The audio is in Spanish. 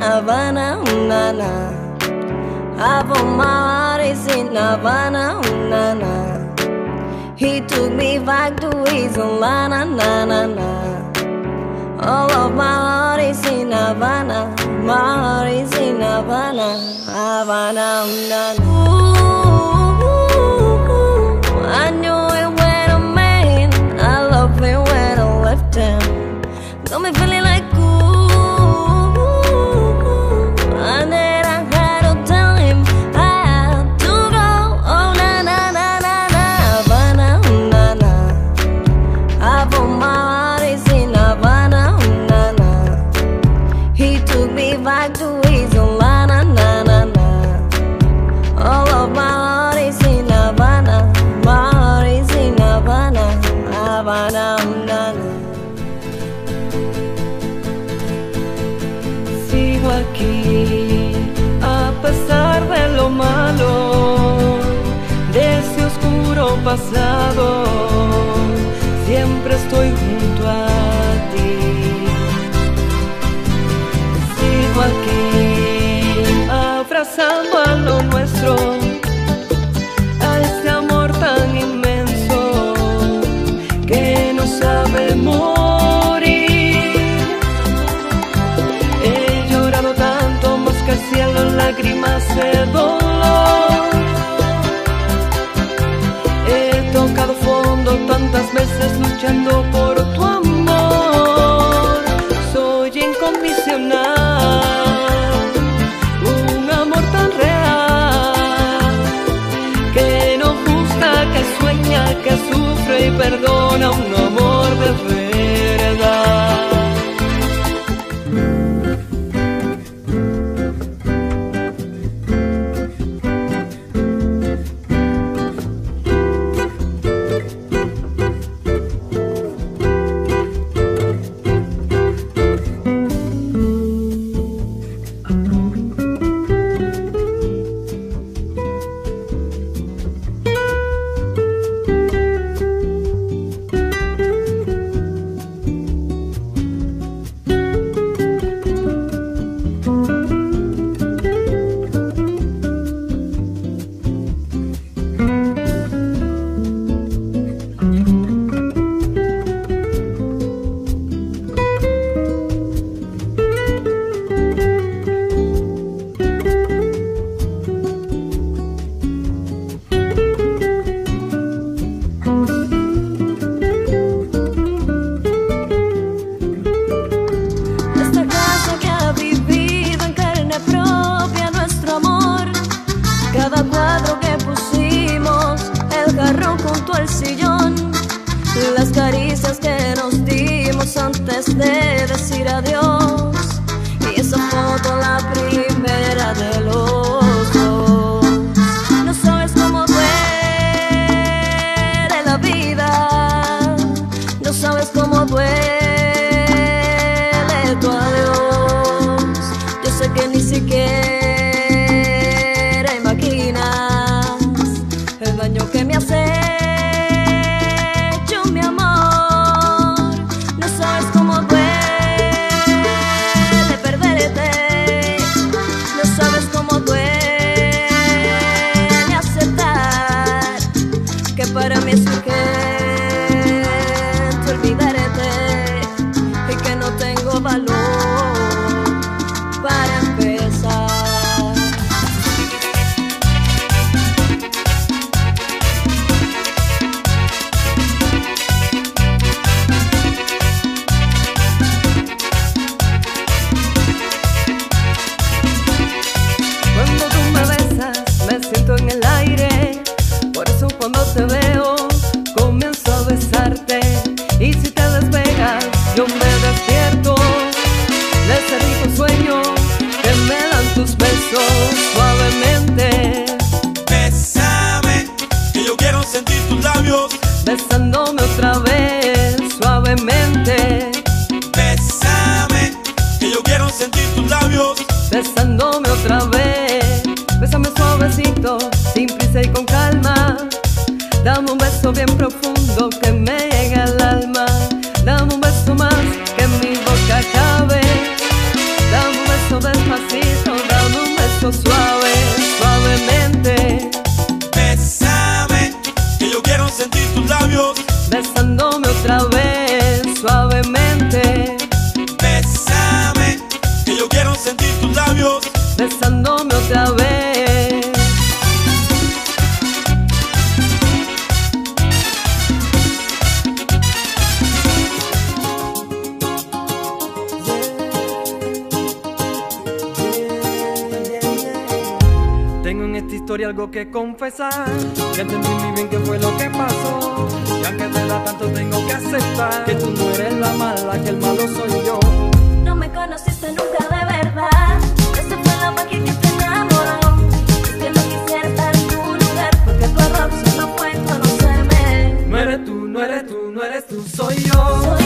Havana, na na. I put my heart is in Havana, na na. He took me back to his Havana, na na na. All of my heart is in Havana, my heart is in Havana, Havana, na na. I knew it when I met him, I loved him when I left him. Got me feeling like and then I had to tell him I had to go. Oh na na na na na, Havana, na na. I put my heart is in Havana, na na. He took me back to his Havana, na na na. All of my heart is in Havana, my heart is in Havana, Havana, na na. Sigo aquí a pesar de lo malo, de ese oscuro pasado. Siempre estoy junto a ti. Sigo aquí abrazando a lo nuestro, a ese amor tan inmenso que no sabe morir. He llorado tanto más que el cielo en lágrimas de dolor. He tocado fondo tantas veces luchando por tu amor. Soy incondicional, un amor tan real que no gusta, que sueña, que sufre y perdona, un amor de verdad. Cada cuadro que pusimos, el jarrón junto al sillón, las caricias que nos dimos antes de decir adiós, y esa foto la primera de los dos. No sabes cómo duele la vida, no sabes cómo duele tu adiós. Yo sé que ni siquiera el daño que me has hecho, mi amor. No sabes cómo duele perderte, no sabes cómo duele aceptar que para mí es urgente olvidarte y que no tengo valor para empezar. En el aire, por eso cuando te veo comienzo a besarte, y si te despegas yo me despierto de ese rico sueño que me dan tus besos suavemente. Bésame, que yo quiero sentir tus labios besándome otra vez suavemente. Bésame, que yo quiero sentir tus labios besándome otra vez. Bésame suavecito, sin prisa y con calma. Dame un beso bien profundo que me llegue al alma. Dame un beso más que en mi boca cabe. Dame un beso despacito. besándome otra vez suavemente. Bésame, que yo quiero sentir tus labios, besándome otra vez. Tengo en esta historia algo que confesar, que entendí muy bien qué fue lo que pasó, y aunque te da tanto tengo que aceptar que tú no eres la mala, que el malo soy yo. No me conociste nunca de verdad, esa fue la magia que te enamoró. Es que no quisiera estar en tu lugar, porque tu error solo fue conocerme. No eres tú, no eres tú, no eres tú, soy yo.